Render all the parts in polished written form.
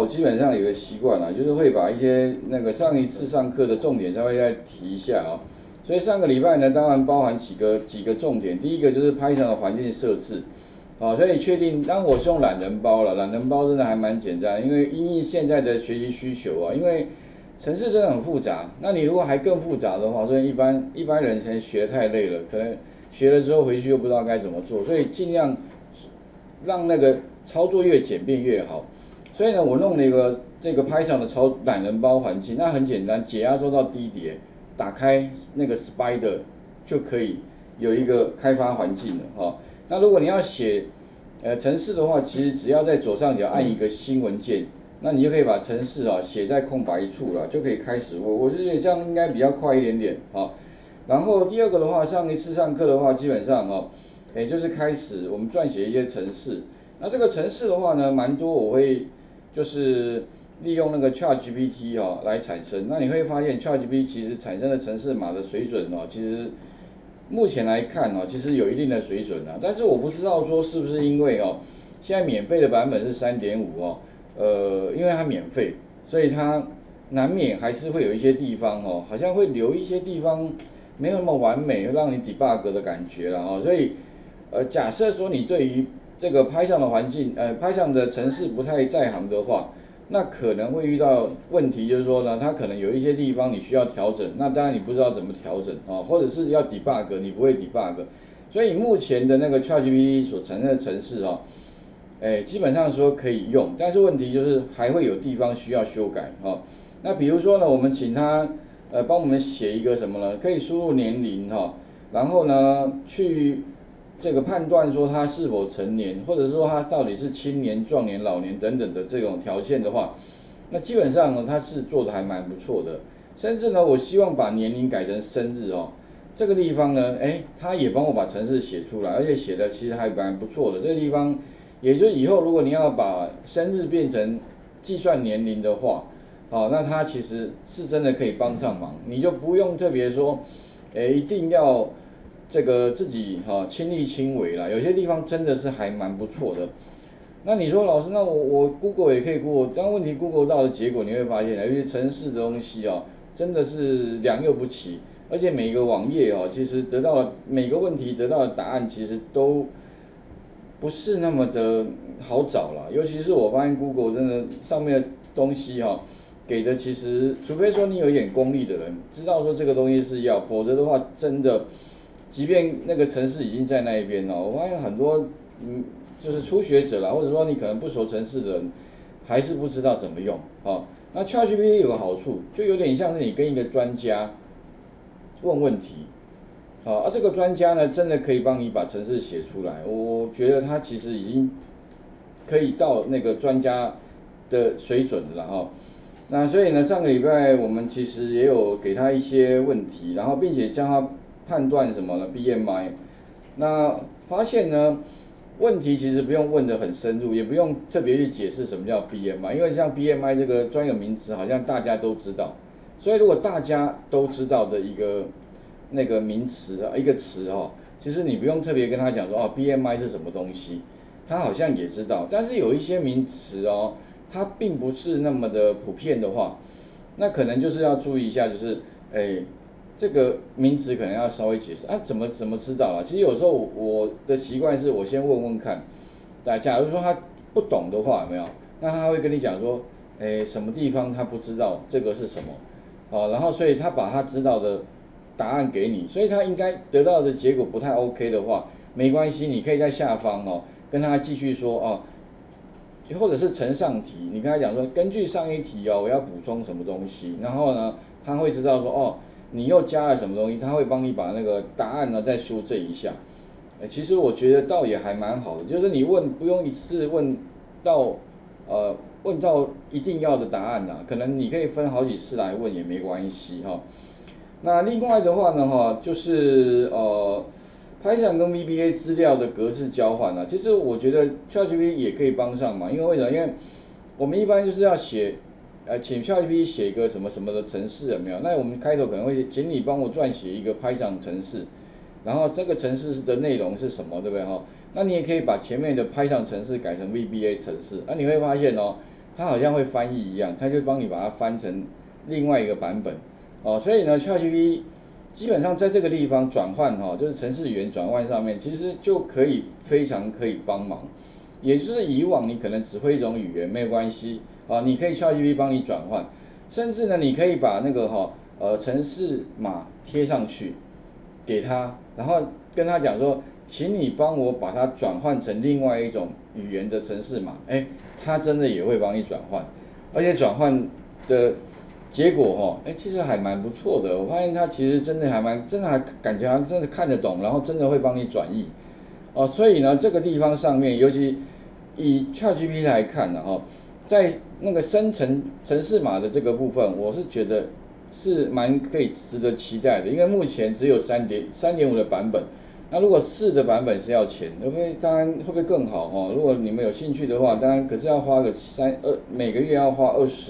我基本上有个习惯啦，就是会把一些那个上一次上课的重点稍微再提一下啊。所以上个礼拜呢，当然包含几个重点。第一个就是 Python 的环境设置，所以确定，当我是用懒人包了，懒人包真的还蛮简单，因为因应现在的学习需求啊，因为程式真的很复杂，那你如果还更复杂的话，所以一般人才学太累了，可能学了之后回去又不知道该怎么做，所以尽量让那个操作越简便越好。所以呢，我弄了一个这个 Python 的懒人包环境，那很简单，解压缩到低碟，打开那个 Spider 就可以有一个开发环境了哈。那如果你要写程式的话，其实只要在左上角按一个新文件，那你就可以把程式写在空白处了，就可以开始。我是觉得这样应该比较快一点点啊。然后第二个的话，上一次上课的话，基本上就是开始我们撰写一些程式。那这个程式的话呢，蛮多我会就是利用那个 ChatGPT 来产生。那你会发现 ChatGPT 其实产生的程式码的水准其实目前来看其实有一定的水准啊。但是我不知道说是不是因为现在免费的版本是3.5因为它免费，所以它难免还是会有一些地方好像会留一些地方没有那么完美，让你 debug 的感觉啦所以假设说你对于这个 Python 的环境Python 的程式不太在行的话，那可能会遇到问题，就是说呢，它可能有一些地方你需要调整，那当然你不知道怎么调整或者是要 debug 你不会 debug， 所以目前的那个 ChatGPT 所承认的程式基本上说可以用，但是问题就是还会有地方需要修改那比如说呢，我们请他帮我们写一个什么呢？可以输入年龄然后呢去这个判断说他是否成年，或者说他到底是青年、壮年、老年等等的这种条件的话，那基本上呢他是做的还蛮不错的。甚至呢，我希望把年龄改成生日这个地方呢，他也帮我把程式写出来，而且写的其实还蛮不错的。这个地方，也就是以后如果你要把生日变成计算年龄的话，那它其实是真的可以帮上忙，你就不用特别说，一定要这个自己亲力亲为啦，有些地方真的是还蛮不错的。那你说老师，那我 Google 也可以 Google， 但问题 Google 到的结果你会发现，尤其程式的东西真的是良莠不齐，而且每个网页其实得到的每个问题得到的答案其实都不是那么的好找啦，尤其是我发现 Google 真的上面的东西给的其实，除非说你有一点功力的人，知道说这个东西是要，否则的话真的，即便那个程式已经在那一边我发现很多就是初学者啦，或者说你可能不熟程式的人，还是不知道怎么用那 ChatGPT 有个好处，就有点像是你跟一个专家问问题这个专家呢，真的可以帮你把程式写出来。我觉得他其实已经可以到那个专家的水准了那所以呢，上个礼拜我们其实也有给他一些问题，然后并且将他判断什么呢 BMI。那发现呢，问题其实不用问得很深入，也不用特别去解释什么叫 BMI，因为像 BMI 这个专有名词，好像大家都知道。所以如果大家都知道的一个那个名词一个词其实你不用特别跟他讲说BMI 是什么东西，他好像也知道。但是有一些名词它并不是那么的普遍的话，那可能就是要注意一下，就是这个名词可能要稍微解释怎么知道其实有时候我的习惯是我先问问看，假如说他不懂的话，有没有？那他会跟你讲说，什么地方他不知道这个是什么，然后所以他把他知道的答案给你，所以他应该得到的结果不太 OK 的话，没关系，你可以在下方跟他继续说或者是呈上题，你跟他讲说，根据上一题我要补充什么东西，然后呢，他会知道说你又加了什么东西，他会帮你把那个答案呢再修正一下。其实我觉得倒也还蛮好的，就是你不用一次到问到一定要的答案可能你可以分好几次来问也没关系那另外的话呢就是Python 跟 VBA 资料的格式交换其实我觉得 ChatGPT 也可以帮上忙，因为为什么？因为我们一般就是要请 ChatGPT 写一个什么什么的程式有没有？那我们开头可能会请你帮我撰写一个 Python 程式，然后这个程式的内容是什么，对不对那你也可以把前面的 Python 程式改成 VBA 程式，你会发现它好像会翻译一样，它就帮你把它翻成另外一个版本。哦，所以呢，ChatGPT 基本上在这个地方转换就是程式语言转换上面，其实就可以非常可以帮忙。也就是以往你可能只会一种语言没有关系你可以 ChatGPT 帮你转换，甚至呢，你可以把那个程式码贴上去给他，然后跟他讲说，请你帮我把它转换成另外一种语言的程式码，他真的也会帮你转换，而且转换的结果其实还蛮不错的。我发现他其实真的还感觉真的看得懂，然后真的会帮你转译。所以呢，这个地方上面，尤其以 ChatGPT 来看呢，在那个生成程式码的这个部分，我是觉得是蛮可以值得期待的，因为目前只有3.5的版本，那如果4的版本是要钱，当然会不会更好如果你们有兴趣的话，当然可是要花个每个月要花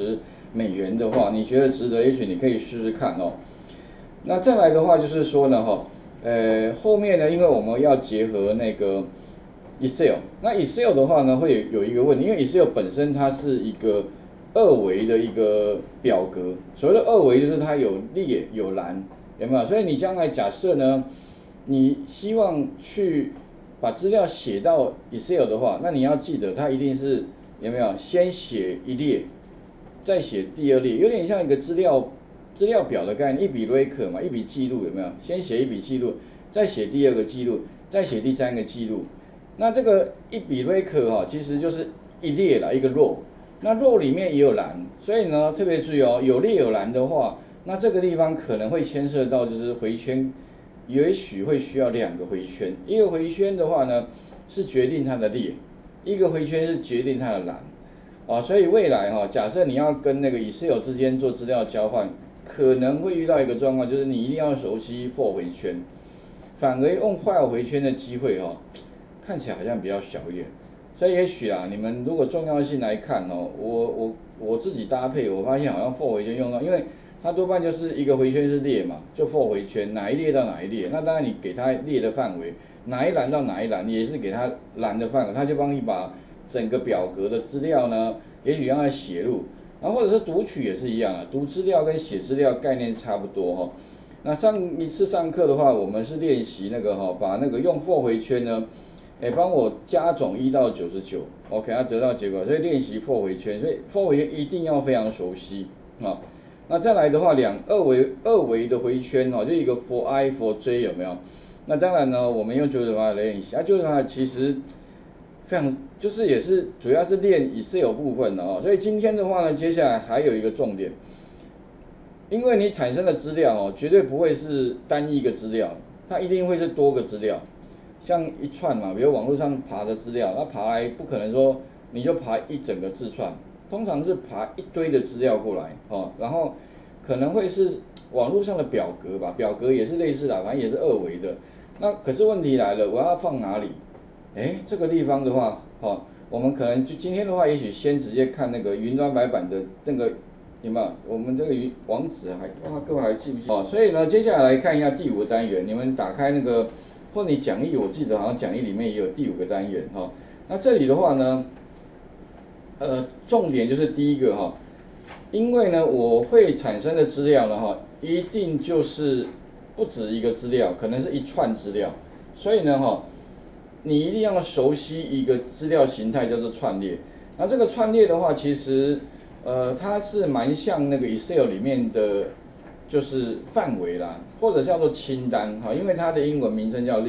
$20的话，你觉得值得，也许你可以试试看那再来的话就是说呢后面呢，因为我们要结合那个 Excel， 那 Excel 的话呢，会有一个问题，因为 Excel 本身它是一个2维的一个表格，所谓的2维就是它有列有栏，有没有？所以你将来假设呢，你希望去把资料写到 Excel 的话，那你要记得它一定是有没有先写一列，再写第2列，有点像一个资料表的概念，一笔 record 嘛，一笔记录有没有？先写一笔记录，再写第2个记录，再写第3个记录。那这个一笔 record 其实就是一列啦，一个 row。那 row 里面也有栏，所以呢特别注意有列有栏的话，那这个地方可能会牵涉到就是回圈，也许会需要2个回圈。一个回圈的话呢是决定它的列，一个回圈是决定它的栏。所以未来假设你要跟那个 Excel 之间做资料交换，可能会遇到一个状况，就是你一定要熟悉 for 回圈，反而用 while 回圈的机会看起来好像比较小一点。所以也许你们如果重要性来看我自己搭配，我发现好像 for 回圈用到，因为它多半就是一个回圈是列嘛，就 for 回圈，哪一列到哪一列，那当然你给它列的范围，哪一栏到哪一栏，也是给它栏的范围，它就帮你把整个表格的资料呢，也许让它写入，然后或者是读取也是一样读资料跟写资料概念差不多那上一次上课的话，我们是练习那个把那个用 for 回圈呢，帮我加总1到99，OK， 它得到结果，所以练习 for 回圈，所以 for 回圈一定要非常熟悉那再来的话，二维的回圈就一个 for i for j 有没有？那当然呢，我们用998来练习998其实非常就是也是主要是练 Excel 部分的所以今天的话呢，接下来还有一个重点，因为你产生的资料绝对不会是单一个资料，它一定会是多个资料，像一串嘛，比如网络上爬的资料，那爬来不可能说你就爬一整个字串，通常是爬一堆的资料过来然后可能会是网络上的表格吧，表格也是类似的，反正也是2维的。那可是问题来了，我要放哪里？这个地方的话我们可能就今天的话，也许先直接看那个云端白板的那个有没有？我们这个网址各位还记不记得？所以呢，接下来看一下第5个单元，你们打开那个或你讲义，我记得好像讲义里面也有第5个单元那这里的话呢，重点就是第一个因为呢我会产生的资料呢一定就是不止一个资料，可能是一串资料，所以呢你一定要熟悉一个资料形态叫做串列。那这个串列的话，其实它是蛮像那个 Excel 里面的，就是范围啦，或者叫做清单因为它的英文名称叫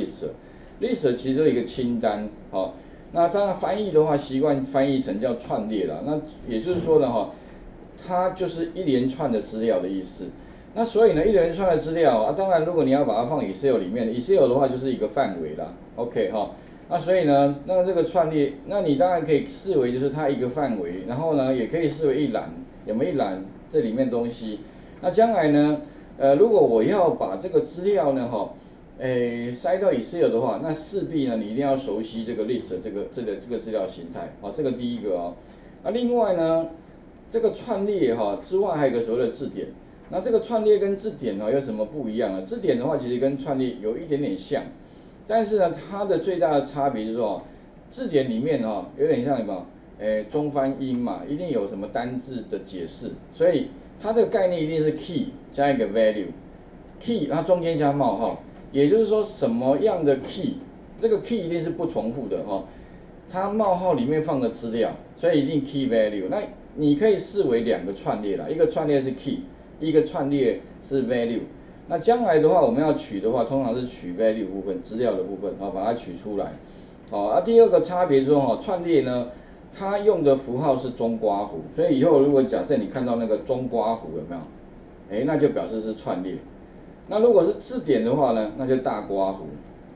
list 其实就是一个清单那当然翻译的话，习惯翻译成叫串列啦。那也就是说呢它就是一连串的资料的意思。那所以呢，一连串的资料当然如果你要把它放 Excel 里面 ，Excel 的话就是一个范围啦 ，OK 那所以呢，那这个串列，那你当然可以视为就是它一个范围，然后呢，也可以视为一栏，有没有一栏这里面东西？那将来呢，如果我要把这个资料呢，塞到 Excel 的话，那势必呢，你一定要熟悉这个 list 这个资料形态这个第一个那另外呢，这个串列之外还有一个所谓的字典。那这个串列跟字典有什么不一样呢？字典的话，其实跟串列有一点点像。但是呢，它的最大的差别就是说，字典里面有点像什么？ 中翻英嘛，一定有什么单字的解释，所以它的概念一定是 key 加一个 value，key 它中间加冒号，也就是说什么样的 key， 这个 key 一定是不重复的它冒号里面放的资料，所以一定 key value。那你可以视为两个串列啦，一个串列是 key， 一个串列是 value。那将来的话，我们要取的话，通常是取 value 部分，资料的部分，把它取出来。第二个差别说串列呢，它用的符号是中括弧，所以以后如果假设你看到那个中括弧有没有？那就表示是串列。那如果是字典的话呢，那就大括弧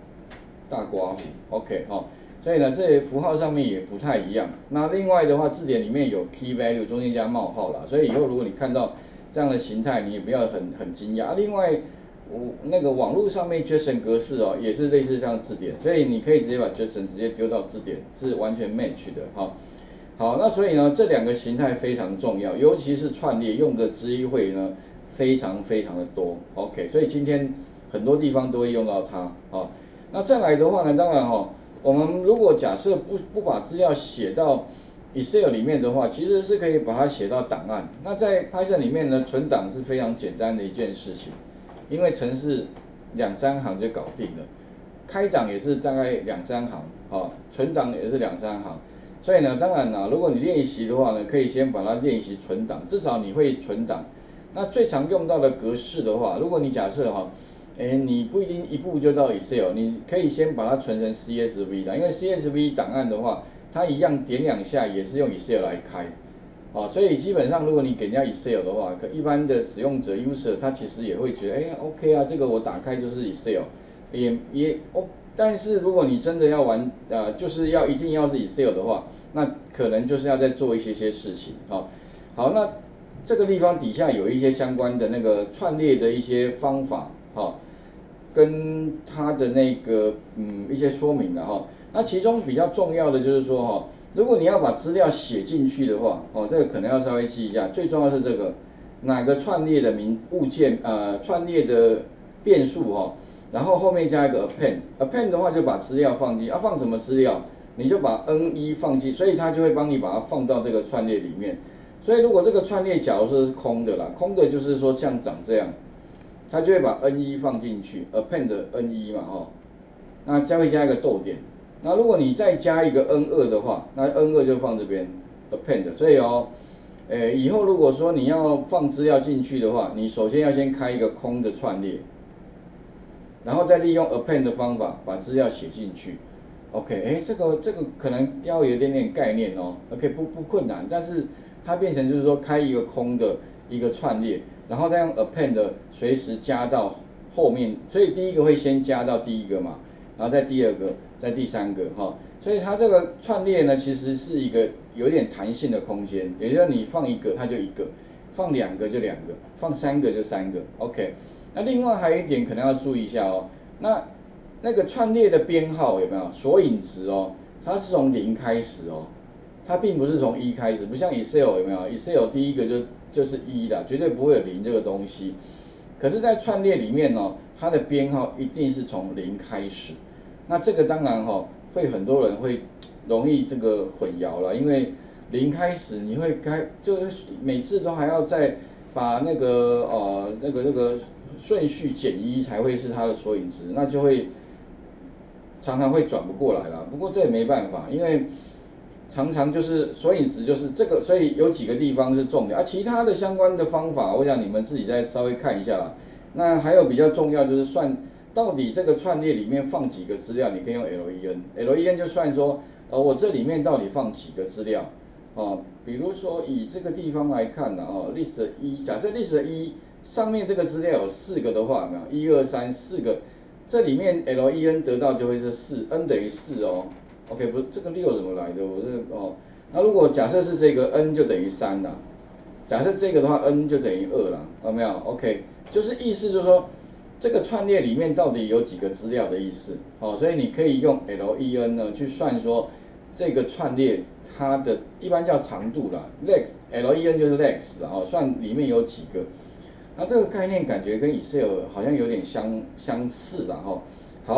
，OK 所以呢，这符号上面也不太一样。那另外的话，字典里面有 key value 中间加冒号啦，所以以后如果你看到这样的形态，你也不要很惊讶。另外，那个网络上面 JSON 格式也是类似像字典，所以你可以直接把 JSON 直接丢到字典，是完全 match 的好，那所以呢，这两个形态非常重要，尤其是串列用的机会呢非常的多。OK， 所以今天很多地方都会用到它那再来的话呢，当然我们如果假设不把资料写到 Excel 里面的话，其实是可以把它写到档案。那在 Python 里面呢，存档是非常简单的一件事情，因为程式2-3行就搞定了，开档也是大概2-3行存档也是2-3行。所以呢，当然啦，如果你练习的话呢，可以先把它练习存档，至少你会存档。那最常用到的格式的话，如果你假设你不一定一步就到 Excel， 你可以先把它存成 CSV 的，因为 CSV 档案的话，它一样点2下也是用 Excel 来开所以基本上如果你给人家 Excel 的话，一般的使用者 user 他其实也会觉得OK 啊，这个我打开就是 Excel， 但是如果你真的要玩就是一定要是 Excel 的话，那可能就是要再做一些事情好，那这个地方底下有一些相关的那个串列的一些方法跟它的那个一些说明的那其中比较重要的就是说如果你要把资料写进去的话这个可能要稍微记一下，最重要是这个哪个串列的物件串列的变数然后后面加一个 append 的话就把资料放进放什么资料，你就把 N1 放进，所以它就会帮你把它放到这个串列里面。所以如果这个串列假如说是空的啦，空的就是说像长这样，它就会把 N1 放进去 append N1 嘛那将会加一个逗点。那如果你再加一个 N2 的话，那 N2 就放这边 append。所以以后如果说你要放资料进去的话，你首先要先开一个空的串列，然后再利用 append 的方法把资料写进去。OK， 这个可能要有一点点概念OK， 不困难，但是它变成就是说开一个空的一个串列，然后再用 append 随时加到后面，所以第一个会先加到第一个嘛，然后再第二个，再第三个所以它这个串列呢，其实是一个有点弹性的空间，也就是你放一个它就一个，放2个就2个，放3个就3个。OK， 那另外还有一点可能要注意一下那个串列的编号有没有索引值它是从0开始它并不是从1开始，不像 Excel 有没有 ？Excel 第一个就是1啦，绝对不会有0这个东西。可是，在串列里面它的编号一定是从0开始。那这个当然会很多人会容易这个混淆了，因为0开始你会就是每次都还要再把那个顺序减1才会是它的索引值，那就会常常会转不过来啦。不过这也没办法，因为常常就是索引值就是这个，所以有几个地方是重点其他的相关的方法，我想你们自己再稍微看一下啦。那还有比较重要就是算到底这个串列里面放几个资料，你可以用 len 就算说我这里面到底放几个资料比如说以这个地方来看list 1，假设 list 1上面这个资料有4个的话，有没有1、2、3、4个，这里面 len 得到就会是4，n 等于4OK， 不是这个6怎么来的？那如果假设是这个 n 就等于3啦，假设这个的话 n 就等于2啦，有没有 ？OK， 就是意思就是说这个串列里面到底有几个资料的意思所以你可以用 len 呢去算说这个串列它的一般叫长度啦 ，len 就是 lex 算里面有几个。那这个概念感觉跟 Excel 好像有点相似啦好，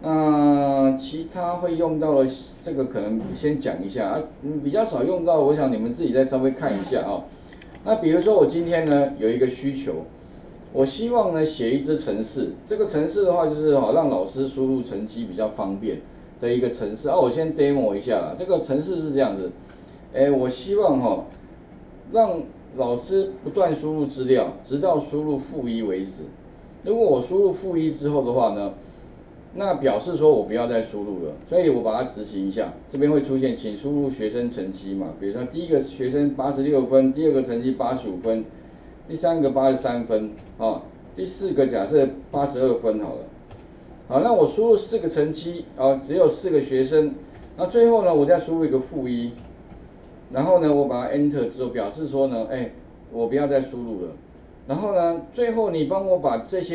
其他会用到的这个可能先讲一下啊，比较少用到，我想你们自己再稍微看一下啊。那比如说我今天呢有一个需求，我希望呢写一支程式，这个程式的话就是让老师输入成绩比较方便的一个程式啊。我先 demo 一下啦，这个程式是这样子，我希望让老师不断输入资料，直到输入-1为止。如果我输入-1之后的话呢，那表示说我不要再输入了，所以我把它执行一下，这边会出现请输入学生成绩嘛，比如说第一个学生86分，第二个成绩85分，第三个83分，第四个假设82分好了。好，那我输入4个成绩，只有4个学生，那最后呢，我再输入一个-1，然后呢，我把它 Enter 之后，表示说呢，我不要再输入了。然后呢，最后你帮我把这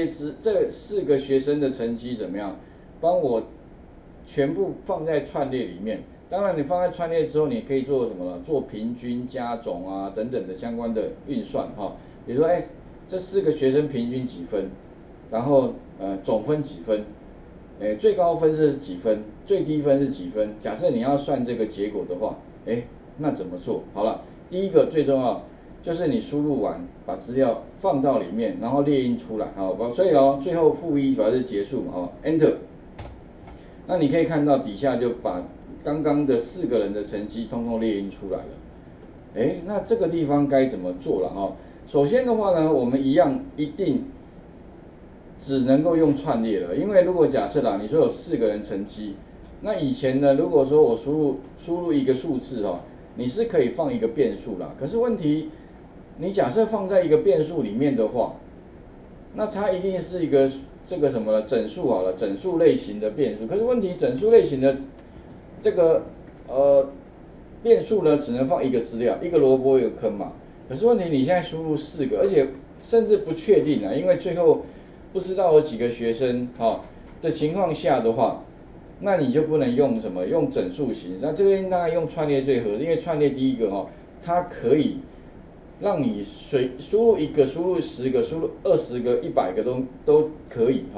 4个学生的成绩怎么样？帮我全部放在串列里面。当然，你放在串列之后，你可以做什么呢？做平均、加总啊等等的相关的运算比如说，这4个学生平均几分，然后总分几分，最高分是几分，最低分是几分。假设你要算这个结果的话，那怎么做？好了，第一个最重要就是你输入完，把资料放到里面，然后列印出来，所以最后-1表示结束嘛，Enter。那你可以看到底下就把刚刚的4个人的成绩通通列印出来了。那这个地方该怎么做了首先的话呢，我们一定只能够用串列了，因为如果假设你说有4个人成绩，那以前呢，如果说我输入一个数字你是可以放一个变数啦，可是问题，你假设放在一个变数里面的话，那它一定是一个这个什么呢？整数好了，整数类型的变数。可是问题，整数类型的这个变数呢，只能放一个资料，一个萝卜一个坑嘛。可是问题，你现在输入4个，而且甚至不确定因为最后不知道有几个学生的情况下的话，那你就不能用什么用整数型。那这边大概用串列最合适，因为串列第一个它可以让你输入1个、输入10个、输入20个、100个都可以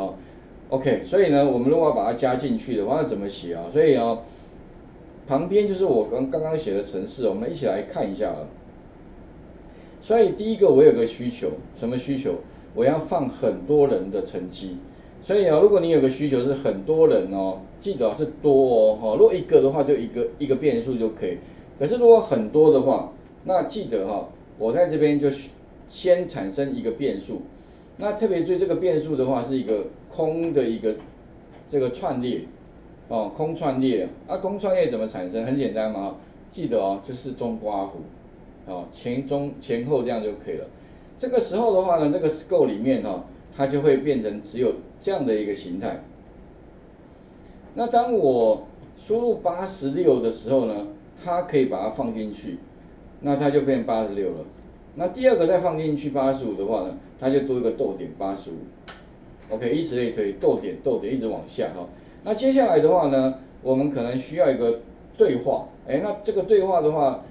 OK， 所以呢，我们如果要把它加进去的话，那怎么写所以旁边就是我刚刚写的程式，我们一起来看一下所以第一个我有个需求，什么需求？我要放很多人的成绩。所以如果你有个需求是很多人记得是多如果1个的话就一个变数就可以。可是如果很多的话，那记得我在这边就先产生一个变数。那特别注意这个变数的话是一个空的一个这个串列空串列空串列怎么产生？很简单嘛记得就是中括弧前后这样就可以了。这个时候的话呢，这个 scope 里面它就会变成只有这样的一个形态。那当我输入86的时候呢，它可以把它放进去，那它就变86了。那第二个再放进去85的话呢，它就多一个逗点85。OK， 以此类推，逗点一直往下那接下来的话呢，我们可能需要一个对话。那这个对话的话，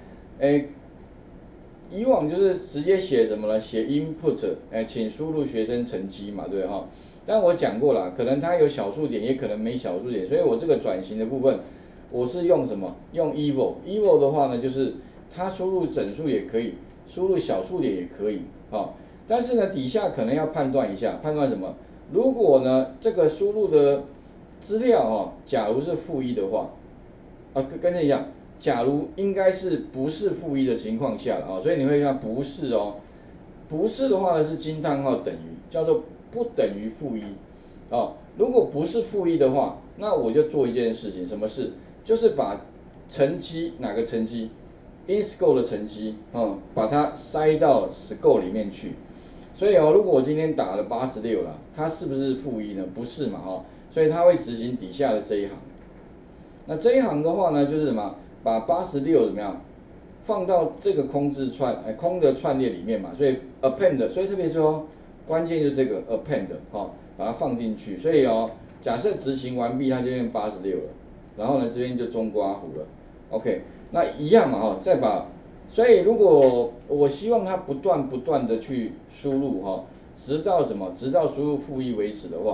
以往就是直接写什么呢？写 input， 请输入学生成绩嘛，对但我讲过了，可能它有小数点，也可能没小数点，所以我这个转型的部分，我是用什么？用 eval。eval 的话呢，就是它输入整数也可以，输入小数点也可以但是呢，底下可能要判断一下，判断什么？如果呢，这个输入的资料假如是-1的话，跟这一样。假如应该是不是-1的情况下所以你会看不是不是的话呢是惊叹号等于，叫做不等于-1如果不是-1的话，那我就做一件事情，什么事？就是把成绩哪个成绩 ，in-scope 的成绩把它塞到 scope 里面去。所以如果我今天打了86了，它是不是-1呢？不是嘛所以它会执行底下的这一行。那这一行的话呢，就是什么？把86怎么样放到这个空的串列里面嘛，所以 append， 所以特别说关键就是这个 append 把它放进去。所以假设执行完毕，它就变86了，然后呢这边就中括弧了。OK， 那一样嘛所以如果我希望它不断的去输入直到什么？直到输入-1为止的话，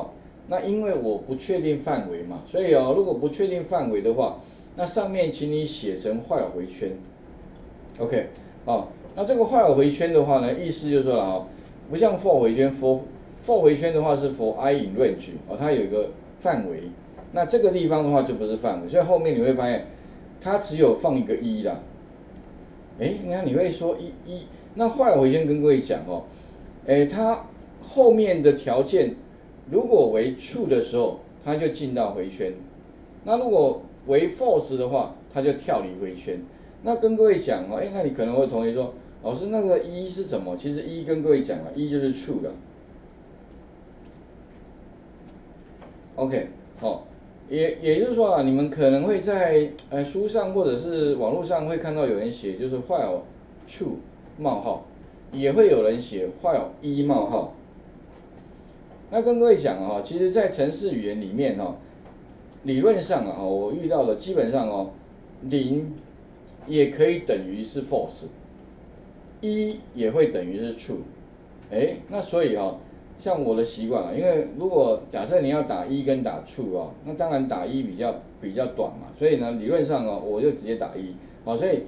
那因为我不确定范围嘛，所以哦，如果不确定范围的话，那上面请你写成while回圈。OK， 哦，那这个while回圈的话呢，意思就是说了啊，不像 for 回圈，for 回圈的话是 for I in range， 哦，它有一个范围。那这个地方的话就不是范围，所以后面你会发现，它只有放一个一啦。你看你会说一，那while回圈跟各位讲哦，它后面的条件如果为 true 的时候，它就进到回圈；那如果为 false 的话，它就跳离回圈。那跟各位讲哦，那你可能会同意说，老师那个一是什么？其实一跟各位讲了，一就是 true 的。OK， 哦，也就是说啊，你们可能会在书上或者是网络上会看到有人写就是 while true 冒号，也会有人写 while 一冒号。那跟各位讲啊，其实，在程式语言里面哈，理论上啊，我遇到的基本上哦，零也可以等于是 false， 一也会等于是 true。那所以哈，像我的习惯啊，因为如果假设你要打一跟打 true 啊，那当然打一比较短嘛，所以呢，理论上哦，我就直接打一。所以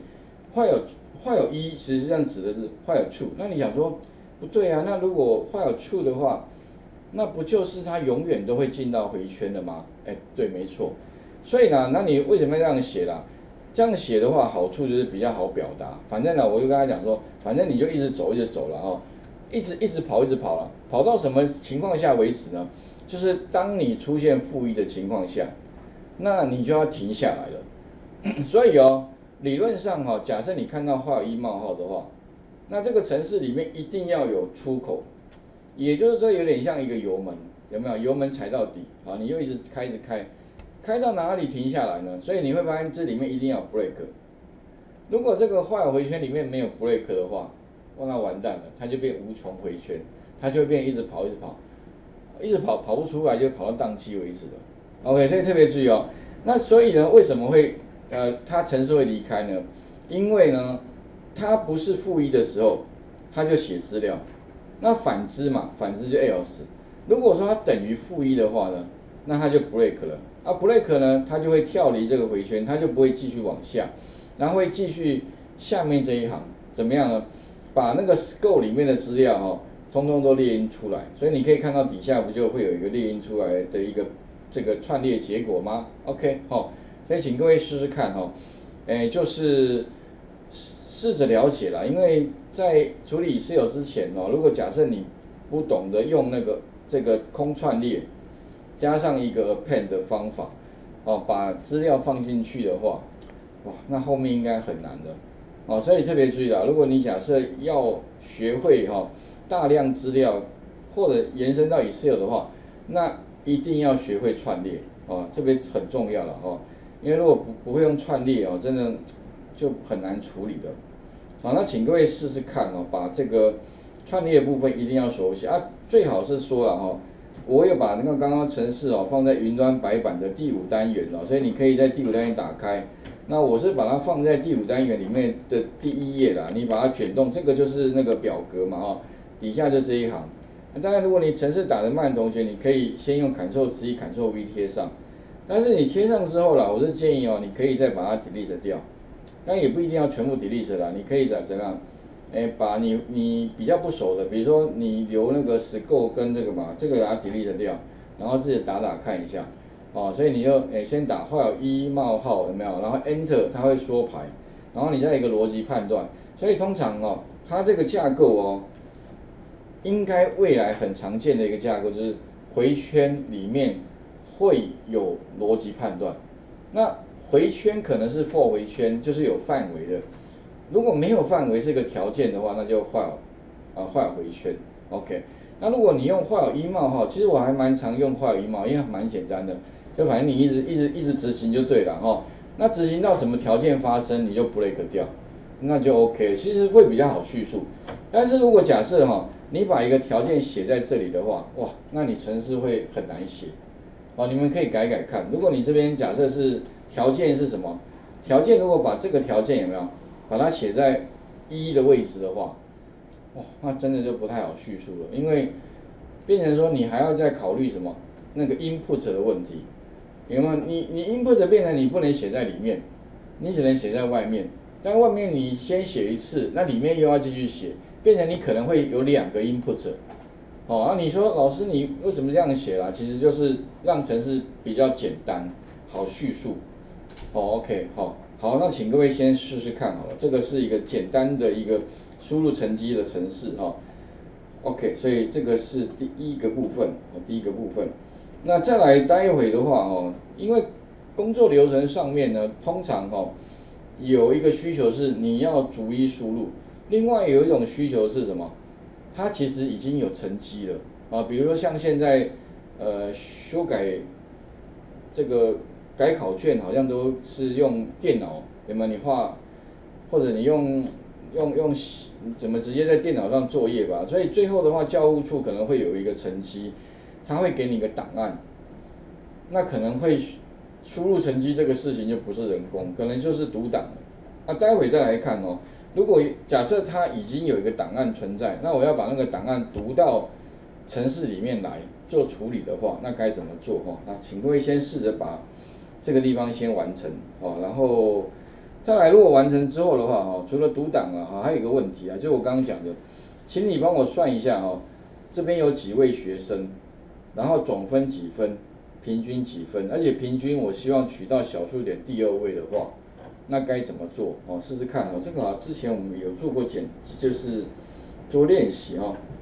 while一实际上指的是while true。那你想说不对啊，那如果while true的话，那不就是它永远都会进到回圈的吗？对，没错。所以呢，那你为什么要这样写啦？这样写的话，好处就是比较好表达。反正呢，我就跟他讲说，反正你就一直走了哈，一直跑了，跑到什么情况下为止呢？就是当你出现负一的情况下，那你就要停下来了。所以哦，理论上哈，假设你看到while一冒号的话，那这个程式里面一定要有出口。也就是说，有点像一个油门，有没有？油门踩到底，你又一直开，开到哪里停下来呢？所以你会发现这里面一定要 break。如果这个while回圈里面没有 break 的话，那完蛋了，它就变无穷回圈，它就会变一直跑，跑不出来，就跑到宕机为止了。OK， 所以特别注意哦。那所以呢，为什么会它程式会离开呢？因为呢，它不是负一的时候，它就写资料。那反之嘛，反之就 else。如果说它等于负一的话呢，那它就 break 了。break 呢，它就会跳离这个回圈，它就不会继续往下，然后会继续下面这一行怎么样呢？把那个 scope 里面的资料通通都列印出来。所以你可以看到底下不就会有一个列印出来的一个这个串列结果吗 ？OK， 所以请各位试试看就是试着了解啦，因为在处理私有之前如果假设你不懂得用这个空串列，加上一个 append 的方法，把资料放进去的话，哇，那后面应该很难的，所以特别注意啦，如果你假设要学会大量资料或者延伸到Excel的话，那一定要学会串列这边很重要了因为如果不会用串列真的就很难处理的。那请各位试试看把这个串列的部分一定要熟悉最好是说了我有把那个刚刚程式放在云端白板的第5单元所以你可以在第5单元打开。那我是把它放在第5单元里面的第1页啦，你把它卷动，这个就是那个表格嘛底下就这一行。当然，如果你程式打得慢的同学，你可以先用 Ctrl+C、Ctrl+V 贴上。但是你贴上之后啦，我是建议你可以再把它 delete 掉。但也不一定要全部 delete 啦，你可以怎样？把你比较不熟的，比如说你留那个 scope 跟这个嘛，这个把它 delete 掉，然后自己打看一下。所以你就先打while一冒号有没有？然后 Enter 它会缩排，然后你再一个逻辑判断。所以通常它这个架构应该未来很常见的一个架构就是回圈里面会有逻辑判断。那回圈可能是 for 回圈，就是有范围的。如果没有范围是一个条件的话，那就while 回圈。OK， 那如果你用while一冒号，其实我还蛮常用while一冒，因为蛮简单的，就反正你一直执行就对了那执行到什么条件发生，你就 break 掉，那就 OK， 其实会比较好叙述。但是如果假设你把一个条件写在这里的话，哇，那你程式会很难写。你们可以改看。如果你这边假设是条件是什么？条件如果把这个条件有没有把它写在一的位置的话，哇，那真的就不太好叙述了，因为变成说你还要再考虑什么那个 input 的问题，有没有？你 input 变成你不能写在里面，你只能写在外面。在外面你先写一次，那里面又要继续写，变成你可能会有2个 input。哦，你说老师你为什么这样写啦？其实就是让程式比较简单，好叙述。OK，好，那请各位先试试看好了，这个是一个简单的一个输入成绩的程式OK， 所以这个是第一个部分，那再来待会的话因为工作流程上面呢，通常有一个需求是你要逐一输入，另外有一种需求是什么？它其实已经有成绩了比如说像现在修改这个改考卷好像都是用电脑，有没有？你画或者你用怎么直接在电脑上作业吧？所以最后的话，教务处可能会有一个成绩，他会给你一个档案，那可能会输入成绩这个事情就不是人工，可能就是读档了。那待会再来看如果假设它已经有一个档案存在，那我要把那个档案读到程式里面来做处理的话，那该怎么做那请各位先试着把这个地方先完成然后再来，如果完成之后的话除了读档还有一个问题就我刚刚讲的，请你帮我算一下这边有几位学生，然后总分几分，平均几分，而且平均我希望取到小数点第2位的话，那该怎么做试试看这个之前我们有做过就是做练习